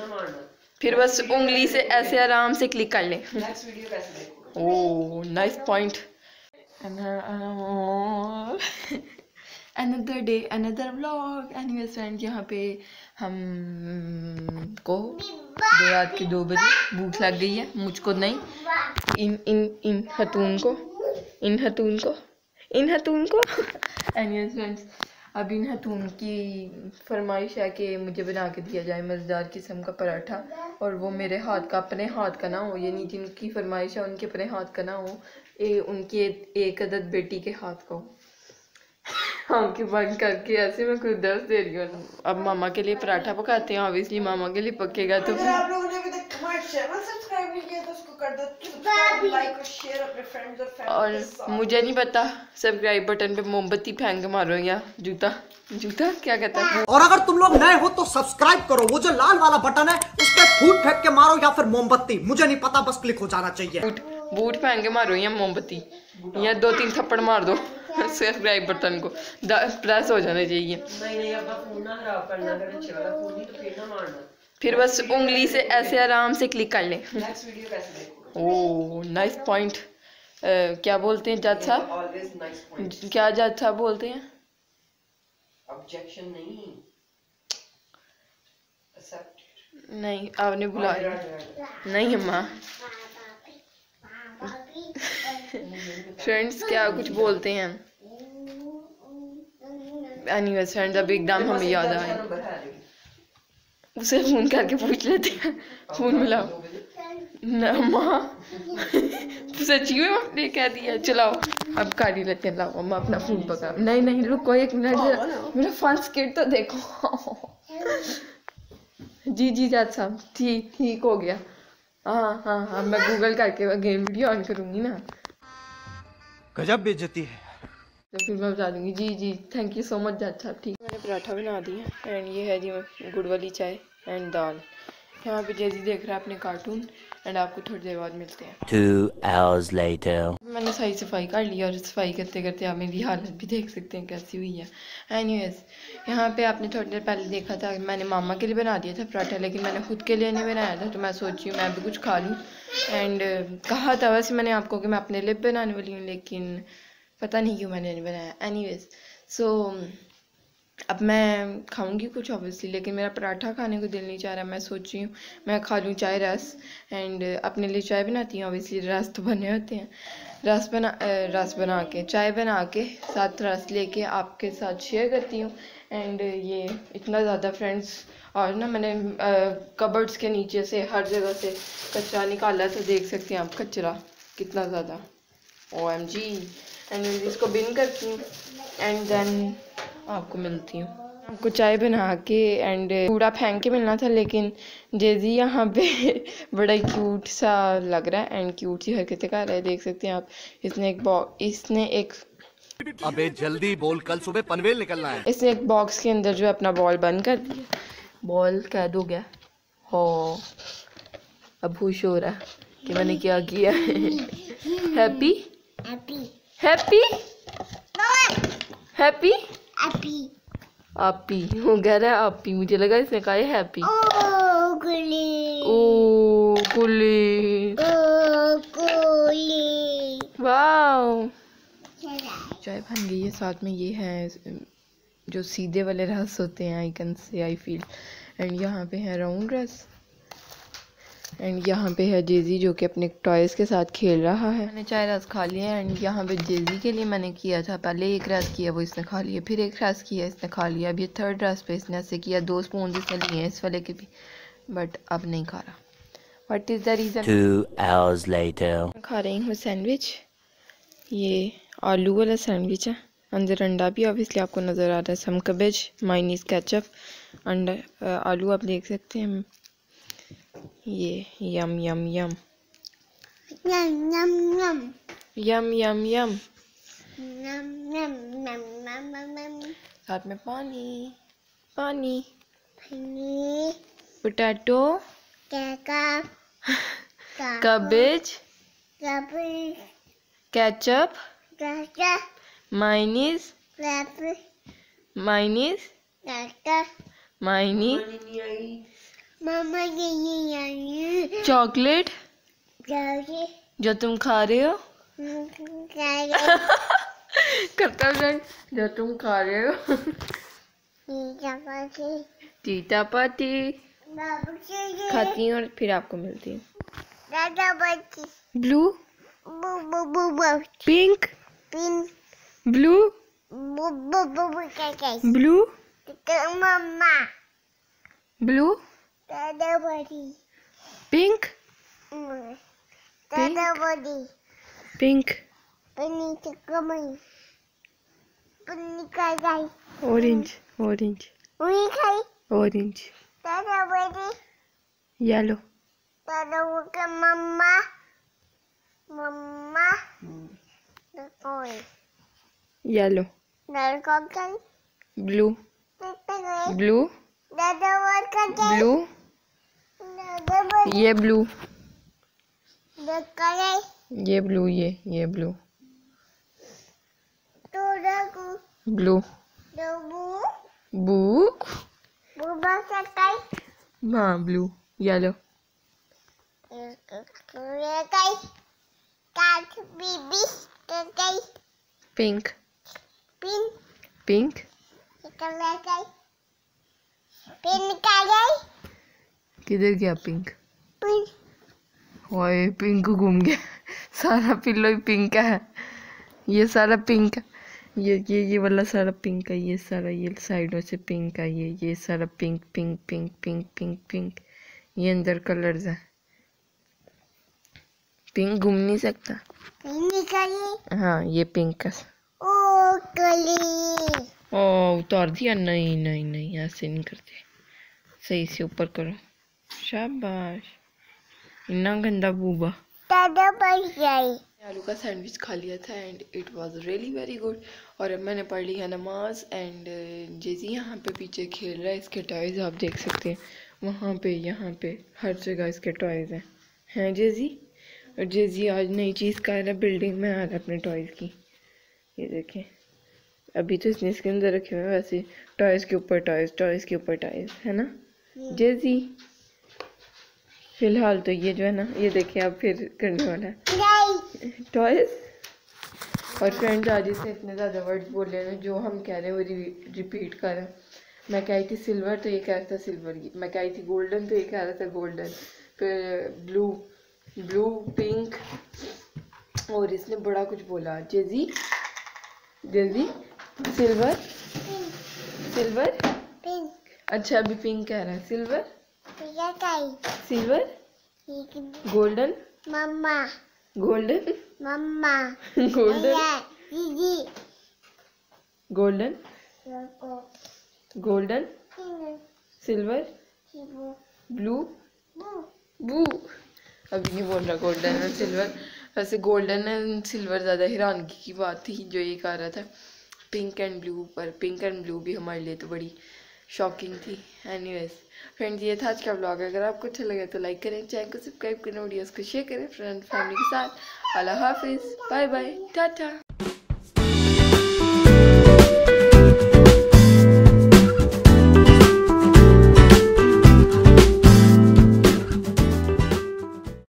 फिर बस उंगली से ऐसे आराम से क्लिक कर ले। Oh nice point. Another day another vlog. Anyways friend, यहाँ पे हम को रात के 2 बजे भूख लग गई है। मुझको नहीं, इन हतून को, इन हतून को, इन हतून को। एनीवेज फ्रेंड्स, अब इन हतून की फरमाइश है कि मुझे बना के दिया जाए मज़ेदार किस्म का पराठा, और वो मेरे हाथ का, अपने हाथ का ना हो। यानी जिनकी फरमाइश है उनके अपने हाथ का ना हो, उनकी एक अदद बेटी के हाथ का हो। आंखें बंद करके ऐसे मैं खुद दर्द दे रही हूँ। अब मामा के लिए पराठा पकाते हैं, ऑब्वियसली मामा के लिए पकेगा तो फिर। आप लोगों ने अभी तक हमारे चैनल सब्सक्राइब नहीं किया तो उसको कर दो सब्सक्राइब, लाइक और शेयर अपने फ्रेंड्स और फैमिली के साथ। मुझे नहीं पता, सब्सक्राइब बटन पे मोमबत्ती फेंक के मारो या जूता, जूता क्या कहता है। और अगर तुम लोग नए हो तो सब्सक्राइब करो, वो जो लाल वाला बटन है उस पर फूट फेंक के मारो या फिर मोमबत्ती, मुझे नहीं पता, बस क्लिक हो जाना चाहिए। बूट फेंक के मारो या मोमबत्ती, या 2-3 थप्पड़ मार दो सब्सक्राइब बटन को, प्रेस हो जाना चाहिए। नहीं अपना फोन ना खराब करना, अगर अच्छे वाला फोन नहीं तो फिर ना मारना। फिर बस उंगली से ऐसे आराम से क्लिक कर ले। नेक्स्ट वीडियो कैसे देखो। Oh nice point. क्या बोलते हैं जज साहब? Always nice point. क्या जज साहब बोलते हैं? ऑब्जेक्शन नहीं, एक्सेप्ट नहीं। आपने बुला नहीं अम्मा। फ्रेंड्स क्या कुछ बोलते हैं। एनीवेज फ्रेंड्स, अब एकदम हमें याद आया, उसे फोन करके पूछ लेते हैं। फोन मिलाओ ना माँ, सच्ची में आपने कह दिया। चलाओ अब गाड़ी लेते हैं, लाओ अम्मा अपना फोन पका। नहीं नहीं रुको 1 मिनट, मेरा फन स्किट तो देखो। जी जी जात साहब, ठीक हो गया। हाँ हाँ हाँ, मैं गूगल करके गेम वीडियो ऑन करूँगी ना। गजब बेइज्जती है। तो फिर मैं बता दूंगी। जी जी थैंक यू सो मच जात साहब। ठीक, मैंने पराठा बना दिया एंड ये है जी गुड़ वाली चाय एंड दाल। यहाँ पे जैसी देख रहा है अपने कार्टून, एंड आपको थोड़ी देर बाद मिलते हैं। 2 hours later. मैंने सही सफाई कर ली, और सफाई करते करते आप मेरी हालत भी देख सकते हैं कैसी हुई है। एनीवेज, यहाँ पे आपने थोड़ी देर पहले देखा था मैंने मामा के लिए बना दिया था पराठा, लेकिन मैंने खुद के लिए नहीं बनाया था, तो मैं सोची मैं भी कुछ खा लूँ। एंड कहा था वैसे मैंने आपको कि मैं अपने लिए बनाने वाली हूँ, लेकिन पता नहीं क्यों मैंने नहीं बनाया। एनीवेज सो अब मैं खाऊंगी कुछ ऑब्वियसली, लेकिन मेरा पराठा खाने को दिल नहीं चाह रहा। मैं सोच रही हूँ मैं खा लूँ चाय रस, एंड अपने लिए चाय बनाती हूँ। ऑब्वियसली रस तो बने होते हैं, रस बना के, चाय बना के साथ रस लेके आपके साथ शेयर करती हूँ। एंड ये इतना ज़्यादा फ्रेंड्स, और ना मैंने कबर्ड्स के नीचे से हर जगह से कचरा निकाला, तो देख सकते हैं आप कचरा कितना ज़्यादा। OMG। एंड इसको बिन करती हूँ एंड देन आपको मिलती हूँ। आपको चाय बना के एंड कूड़ा फेंक के मिलना था, लेकिन जेजी यहाँ पे बड़ा क्यूट सा लग रहा है एंड क्यूट सी हरकतें कर रहा है, देख सकते हैं आप। इसने एक अबे जल्दी बोल, कल सुबह पनवेल निकलना है। इसने एक बॉक्स के अंदर जो है अपना बॉल बंद कर दिया। बॉल कैद हो गया हो, अब खुश हो रहा है कि मैंने क्या किया। हैप्पी हैप्पी हैप्पी हैप्पी आपी, वो कह रहा है आपी, मुझे लगा इसने कहा है हैप्पी। ओ कुली वाओ, चाय बन गई है। साथ में ये है जो सीधे वाले रस होते हैं, I can say I feel. And यहाँ पे है राउंड रस, एंड यहाँ पे है जेजी जो कि अपने टॉयज़ के साथ खेल रहा है। मैंने चाय रस खा लिया है, एंड यहाँ पे जेजी के लिए मैंने किया था, पहले एक रस किया वो इसने खा लिया, फिर एक रस किया इसने खा लिया, अब ये 3rd रस पे इसने ऐसे किया। 2 स्पून इसने लिए हैं इस वाले के भी, बट अब नहीं खा रहा। What is the reason? 2 hours later. खा रही हूँ सैंडविच, ये आलू वाला सैंडविच है, अंदर अंडा भी ऑब्वियसली आपको नज़र आ रहा है, सम कैबेज, मायोनीज, केचप, अंडा, आलू आप देख सकते हैं। ये यम यम यम Yum yum yum. यम यम यम। Yum yum yum yum yum yum. साथ में पानी पानी, Honey, potato, Kaka, cabbage, Cabbage, ketchup, Kaka, mayonnaise, Cabbage, mayonnaise, Kaka, mayonnaise, मामा ये चॉकलेट जाओगे जो तुम खा रहे हो जाओगे करता फ्रेंड जो तुम खा रहे हो चपाती टीटा पाती बाबू के खाती हूँ और फिर आपको मिलती हूँ। दादा बच्ची ब्लू बू बू बू बू पिंक पिन ब्लू बू बू बू बू काय ब्लू मम्मा ब्लू दादा बड़ी पिंक दादा बड़ी पिंक पन्नी चिकमई पन्नी काय ऑरेंज ऑरेंज उई खाई ऑरेंज दादा बड़ी येलो दादा के मम्मा मम्मा कोई येलो लड़का का ब्लू ब्लू दादा वर्क ब्लू दादा बड़ी ये ब्लू देखा ये ब्लू ये ब्लू तो देखो ब्लू दबू बुक बुबा सकाई हाँ ब्लू येलो ये काई काट बीबी काई पिंक पिन पिंक कलर काई पिन काई किधर गया पिंक पिन ओए पिंक घूम गया सारा पिल्लो ही पिंक है ये सारा पिंक है ये वाला सारा पिंक है ये सारा ये साइडों से पिंक है ये सारा pink pink pink pink pink pink ये अंदर कलर्स है पिंक घूम नहीं सकता पिन काई हाँ ये पिंक है ओ कली ओ उतार दिया नहीं नहीं नहीं ऐसे नहीं करते सही से ऊपर करो शाबाश इतना गंदा बूबा दादा बढ़ गई आलू का सैंडविच खा लिया था and it was really very good. और अब मैंने पढ़ ली है नमाज एंड जेजी यहाँ पे पीछे खेल रहा है। इसके टॉयज़ आप देख सकते हैं वहाँ पे यहाँ पे हर जगह इसके टॉयज़ हैं जेजी। और जेजी आज नई चीज़ का है बिल्डिंग में आ रहा है अपने टॉयज़ की। ये देखें अभी तो इसने इसके अंदर रखे हुए हैं वैसे टॉयज़ के ऊपर टॉयज़ के ऊपर टॉयज़ है ना जेजी। फिलहाल तो ये जो है ना ये देखिए अब फिर करने वाला है टॉयज़। और फ्रेंड्स आज इसने इतने ज़्यादा वर्ड्स बोले हैं जो हम कह रहे हैं वो रिपीट कर रहे हैं। मैं कह रही थी सिल्वर तो ये कह रहा था सिल्वर, मैं कह रही थी गोल्डन तो ये कह रहा था गोल्डन, फिर ब्लू पिंक और इसने बड़ा कुछ बोला जेजी सिल्वर पिन अच्छा अभी पिंक कह रहा है सिल्वर गोल्डन मम्मा गोल्डन मम्मा दीदी गोल्डन सिल्वर ब्लू बू अभी नहीं बोल रहा गोल्डन और सिल्वर। वैसे गोल्डन एंड सिल्वर ज़्यादा हैरानगी की बात थी जो ये कह रहा था पिंक एंड ब्लू, पर पिंक एंड ब्लू भी हमारे लिए तो बड़ी शॉकिंग थी। एनीवेज फ्रेंड्स ये था आज का व्लॉग। अगर आपको अच्छा लगे तो लाइक करें, चैनल को सब्सक्राइब करें, वीडियोस को शेयर करें फ्रेंड फैमिली के साथ। अल्लाह हाफिज़, बाय बाय, टाटा।